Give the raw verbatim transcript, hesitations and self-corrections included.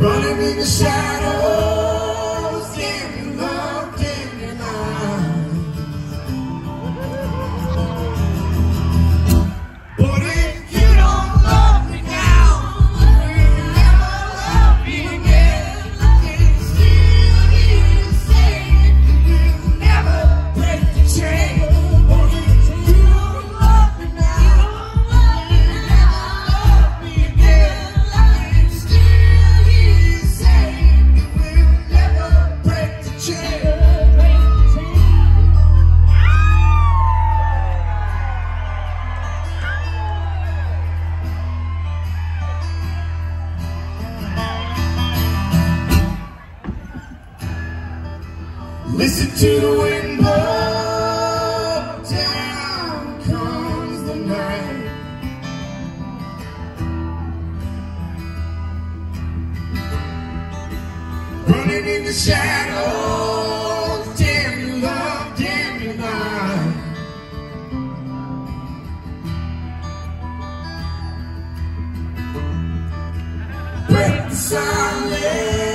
running in the shadows, damn your love, damn your life. But if you don't love me now, you'll never love me again. I can still hear you saying you'll never break the chain. But if you don't love me now, you'll never love me again. I can still hear you saying you will never break the chain. Listen to the wind blow, down comes the night. Running in the shadows, damn your love, damn your life. Break the silence.